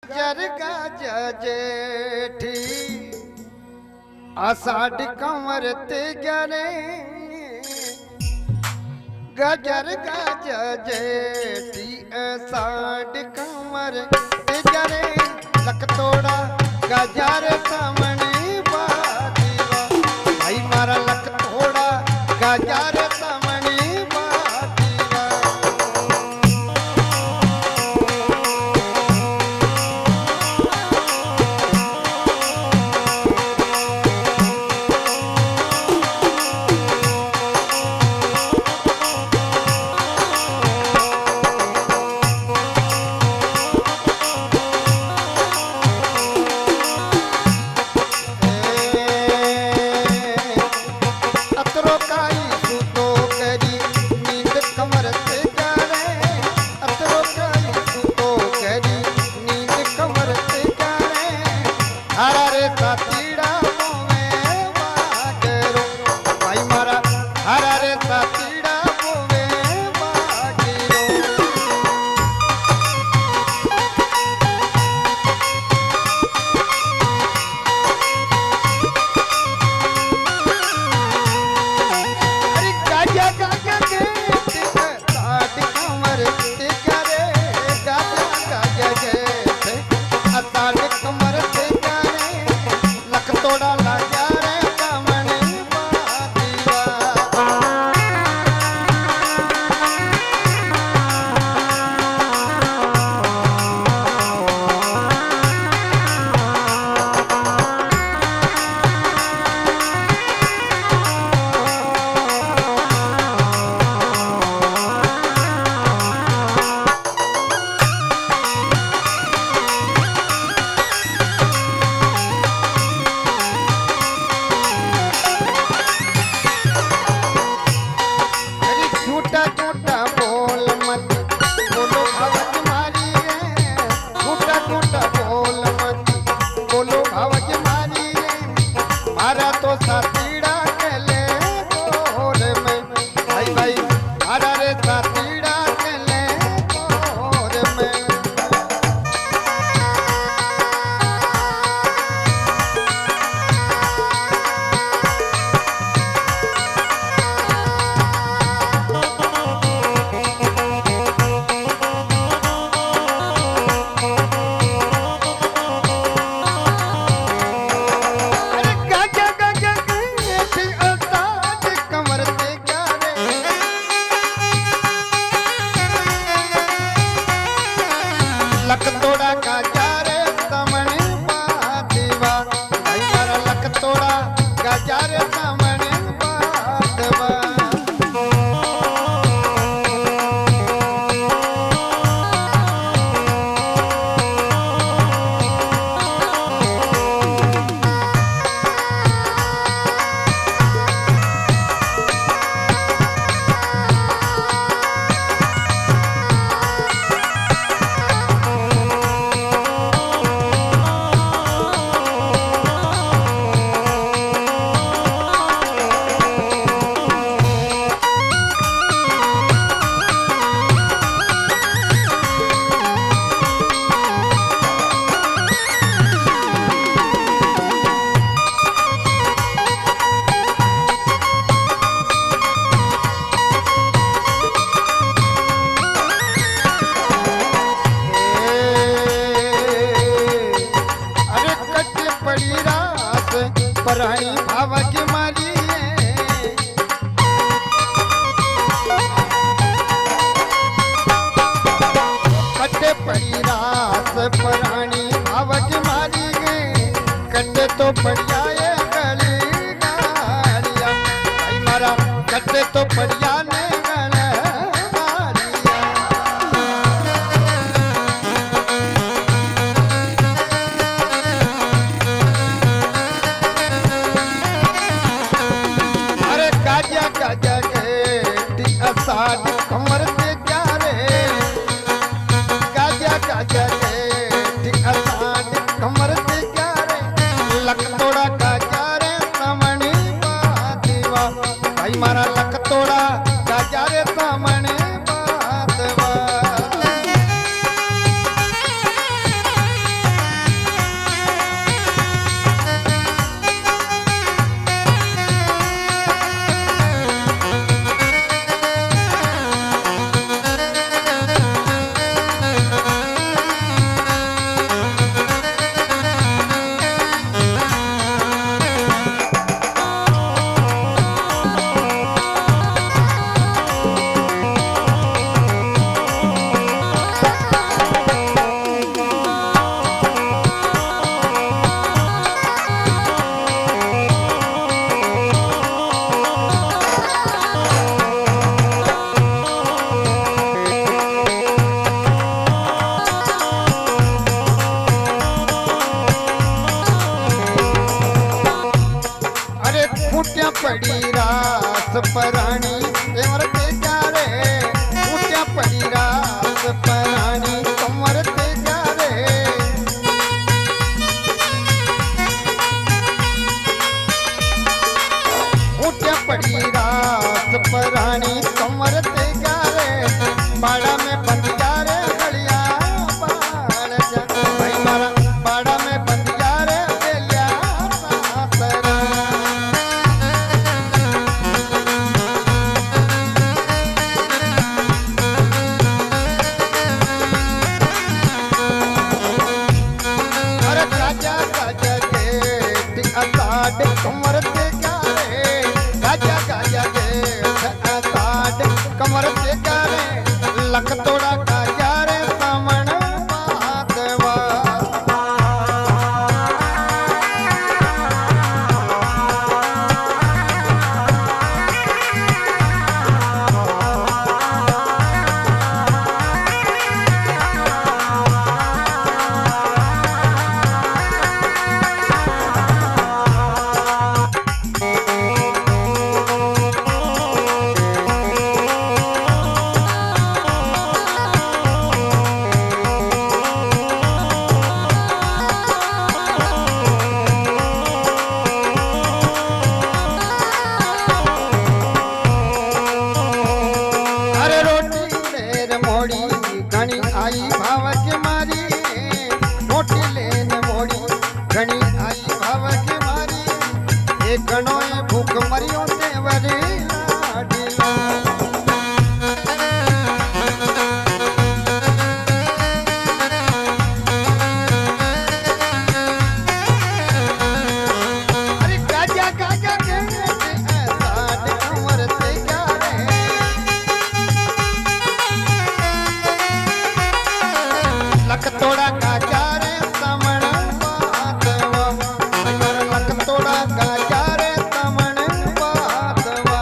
गजर गज जेठी आषाढ़ कंवर ते गरे गजर गज जेठी आषाढ़ कंवर ते गरे लक तोड़ा गजर सामने बादीवा भाई मारा लक तोड़ा गजर पराई भाव की मारी कटे पड़ी रास परानी भाव की मारी गए कटे तो बढ़िया ये गली गाड़िया भाई मारा कटे तो बढ़िया ने आषाढ़ कंवर ते ग्यारे गाजा गाजा रे आषाढ़ कंवर ते ग्यारे लक तोड़ा गाजा रे सामने बादीवा भाई मारा लक तोड़ा पराणी कमर ते गारे ऊंचा पड़ी रास पराणी कमर ते गारे ऊंचा पड़ी रास पराणी कमर ते गारे बाड़ा में बंद गारे गलिया बाड़ जा भाई मारा बाड़ा में बंद गारे बेलिया सातरा कमर ते गारे गाजा गाजा के असाड कमर ते गारे लख तोड़ा गाजा रे सामण बादवा घनी आई भाव के मारी मोटी लेन मोड़ी घनी आई भाव के मारी एक घणो भूख मरियो ते वरी लाडीलो अरे गाजा गाजा के साड कमर ते गारे लख तोड़ा गाजा रे सामण बादवा लख तोड़ा गाजा रे सामण बादवा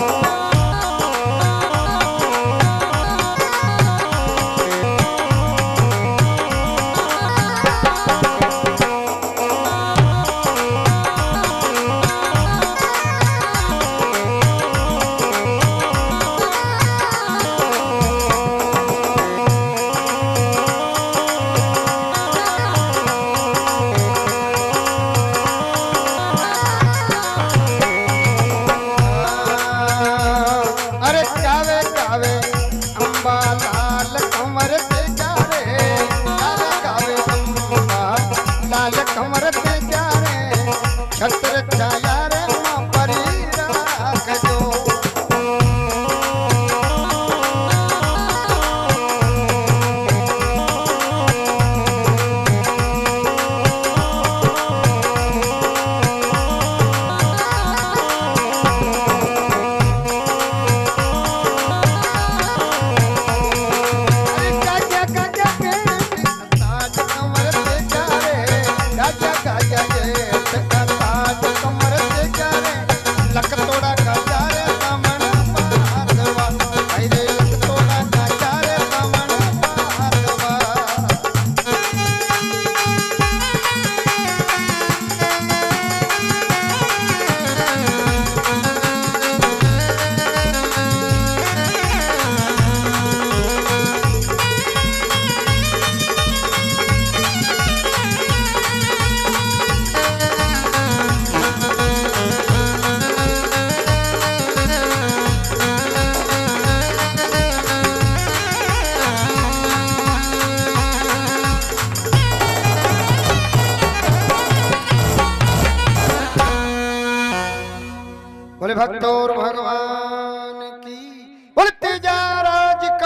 अरे कावे कावे अंबा लाल कमर ते गारे कावे कावे अंबा लाल कमर ते गारे छत्र छाया रे मां परी राखजो लख तोड़ा गाजा रे सामण बादवा रे लख तोड़ा गाजा रे सामण बादवा बोले भक्त और भगवान की बोले तेजा राज